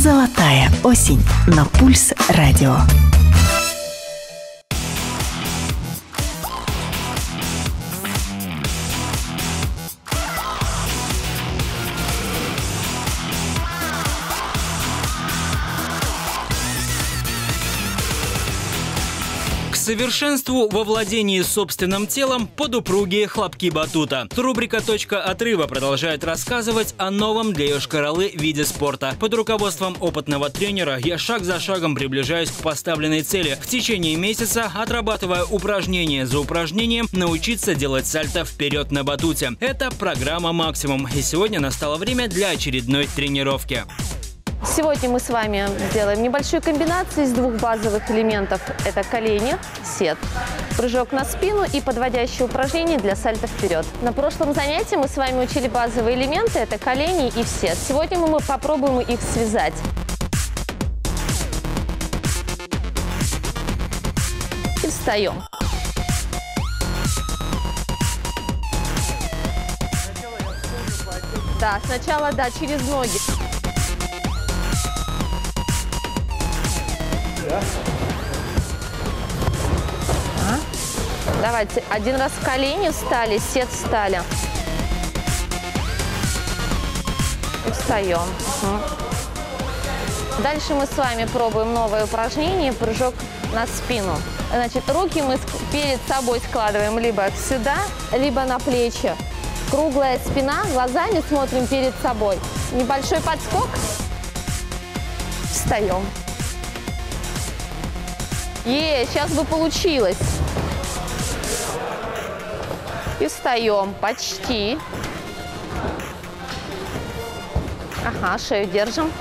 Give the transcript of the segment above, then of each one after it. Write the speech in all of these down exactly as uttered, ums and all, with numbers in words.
Золотая осень на Пульс радио. Совершенству во владении собственным телом под упругие хлопки батута. Рубрика «Точка отрыва» продолжает рассказывать о новом для Йошкар-Олы виде спорта. Под руководством опытного тренера я шаг за шагом приближаюсь к поставленной цели. В течение месяца, отрабатывая упражнение за упражнением, научиться делать сальто вперед на батуте. Это программа «Максимум». И сегодня настало время для очередной тренировки. Сегодня мы с вами сделаем небольшую комбинацию из двух базовых элементов. Это колени, сет, прыжок на спину и подводящее упражнение для сальто вперед. На прошлом занятии мы с вами учили базовые элементы. Это колени и сет. Сегодня мы попробуем их связать. И встаем. Да, сначала, да, через ноги. А? Давайте один раз в колени встали, сет встали. И встаем. Угу. Дальше мы с вами пробуем новое упражнение, прыжок на спину. Значит, руки мы перед собой складываем либо сюда, либо на плечи. Круглая спина, глазами смотрим перед собой. Небольшой подскок. Встаем. Е, сейчас бы получилось. И встаем. Почти. Ага, шею держим.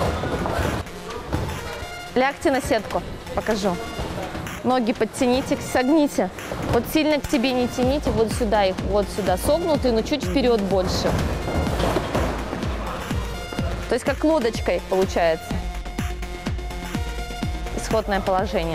Лягте на сетку. Покажу. Ноги подтяните, согните. Вот сильно к тебе не тяните. Вот сюда их, вот сюда. Согнутые, но чуть вперед больше. То есть как лодочкой получается. Исходное положение.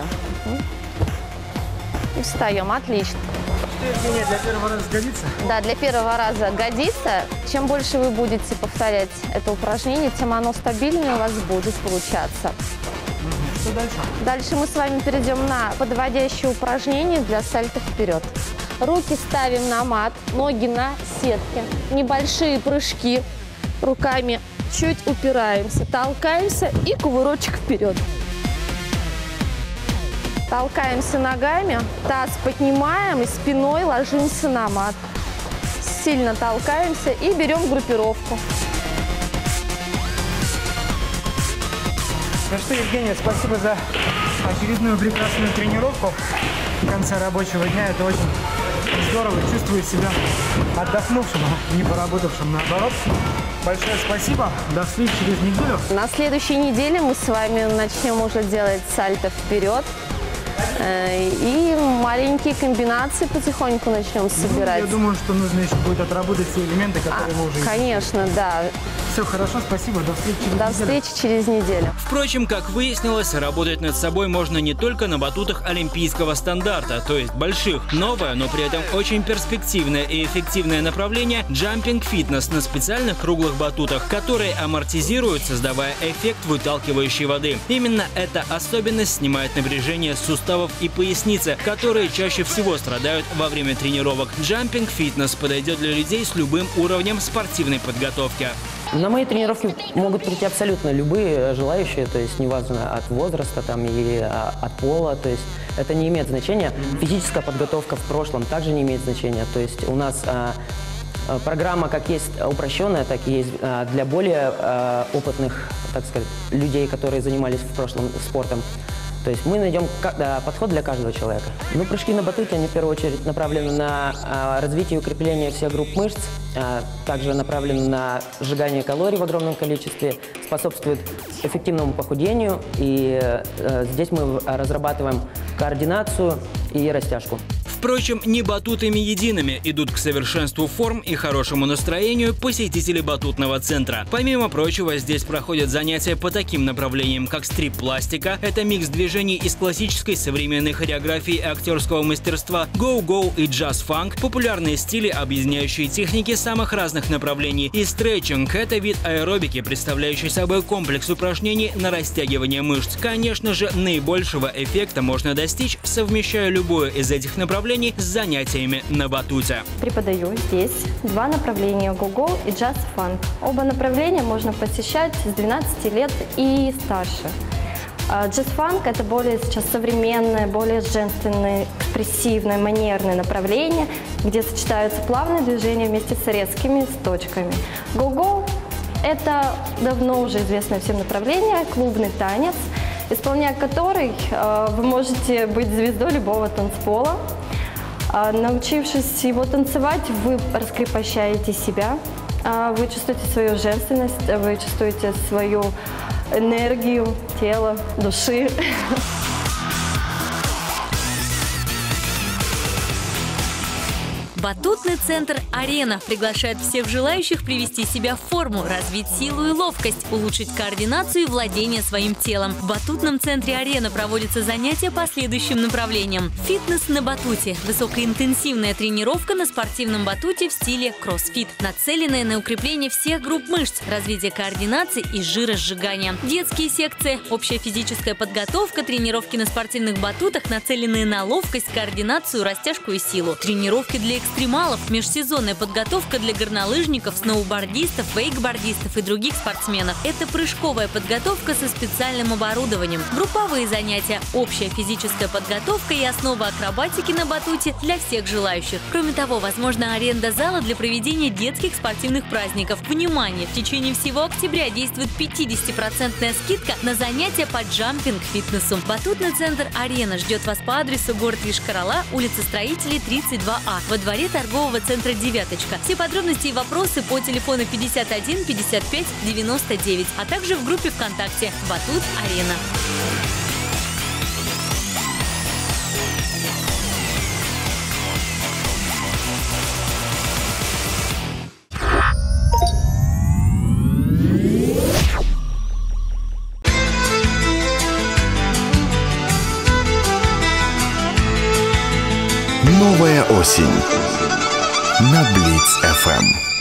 И встаем. Отлично. Что, Евгения, для первого раза годится? Да, для первого раза годится. Чем больше вы будете повторять это упражнение, тем оно стабильнее у вас будет получаться. Что дальше? Дальше мы с вами перейдем на подводящее упражнение для сальто вперед. Руки ставим на мат, ноги на сетке. Небольшие прыжки. Руками чуть упираемся, толкаемся и кувырочек вперед. Толкаемся ногами, таз поднимаем и спиной ложимся на мат. Сильно толкаемся и берем группировку. Ну что, Евгения, спасибо за очередную прекрасную тренировку в конце рабочего дня. Это очень здорово. Чувствую себя отдохнувшим, не поработавшим, наоборот. Большое спасибо. До встречи через неделю. На следующей неделе мы с вами начнем уже делать сальто вперед. И маленькие комбинации потихоньку начнем собирать. Ну, я думаю, что нужно еще будет отработать все элементы, которые а, мы уже... Конечно, да. Все хорошо, спасибо. До встречи через До неделю. встречи через неделю. Впрочем, как выяснилось, работать над собой можно не только на батутах олимпийского стандарта, то есть больших. Новое, но при этом очень перспективное и эффективное направление – джампинг-фитнес на специальных круглых батутах, которые амортизируют, создавая эффект выталкивающей воды. Именно эта особенность снимает напряжение с суставов и поясницы, которые чаще всего страдают во время тренировок. Джампинг-фитнес подойдет для людей с любым уровнем спортивной подготовки. На мои тренировки могут прийти абсолютно любые желающие, то есть неважно от возраста там, или а, от пола, то есть это не имеет значения. Физическая подготовка в прошлом также не имеет значения, то есть у нас а, программа как есть упрощенная, так и есть а, для более а, опытных, так сказать, людей, которые занимались в прошлом спортом. То есть мы найдем подход для каждого человека. Ну, прыжки на батуте, они в первую очередь направлены на а, развитие и укрепление всех групп мышц, а, также направлены на сжигание калорий в огромном количестве, способствует эффективному похудению. И а, здесь мы разрабатываем координацию и растяжку. В Впрочем, не батутами едиными идут к совершенству форм и хорошему настроению посетители батутного центра. Помимо прочего, здесь проходят занятия по таким направлениям, как стрип-пластика, это микс движений из классической, современной хореографии и актерского мастерства, гоу-гоу и джаз-фанк, популярные стили, объединяющие техники самых разных направлений, и стретчинг – это вид аэробики, представляющий собой комплекс упражнений на растягивание мышц. Конечно же, наибольшего эффекта можно достичь, совмещая любое из этих направлений с занятиями на батуте. Преподаю здесь два направления – гоу-гоу и джаз-фанк. Оба направления можно посещать с двенадцати лет и старше. Джаз-фанк – это более сейчас современное, более женственное, экспрессивное, манерное направление, где сочетаются плавные движения вместе с резкими с точками. Гоу-гоу – это давно уже известное всем направление, клубный танец, исполняя который э, вы можете быть звездой любого танцпола. Э, научившись его танцевать, вы раскрепощаете себя, э, вы чувствуете свою женственность, вы чувствуете свою энергию тела, души. Батутный центр «Арена» приглашает всех желающих привести себя в форму, развить силу и ловкость, улучшить координацию и владение своим телом. В батутном центре «Арена» проводятся занятия по следующим направлениям. Фитнес на батуте, высокоинтенсивная тренировка на спортивном батуте в стиле кроссфит, нацеленная на укрепление всех групп мышц, развитие координации и жиросжигания. Детские секции, общая физическая подготовка, тренировки на спортивных батутах, нацеленные на ловкость, координацию, растяжку и силу. Тренировки для экстремалов, межсезонная подготовка для горнолыжников, сноубордистов, вейкбордистов и других спортсменов. Это прыжковая подготовка со специальным оборудованием. Групповые занятия, общая физическая подготовка и основа акробатики на батуте для всех желающих. Кроме того, возможна аренда зала для проведения детских спортивных праздников. Внимание! В течение всего октября действует пятидесятипроцентная скидка на занятия по джампинг-фитнесу. Батутный центр «Арена» ждет вас по адресу город Йошкар-Ола, улица Строителей, тридцать два А, во дворе торгового центра «Девяточка». Все подробности и вопросы по телефону пятьдесят один пятьдесят пять девяносто девять, а также в группе ВКонтакте «Батут Арена». Новая осень на Блиц эф эм.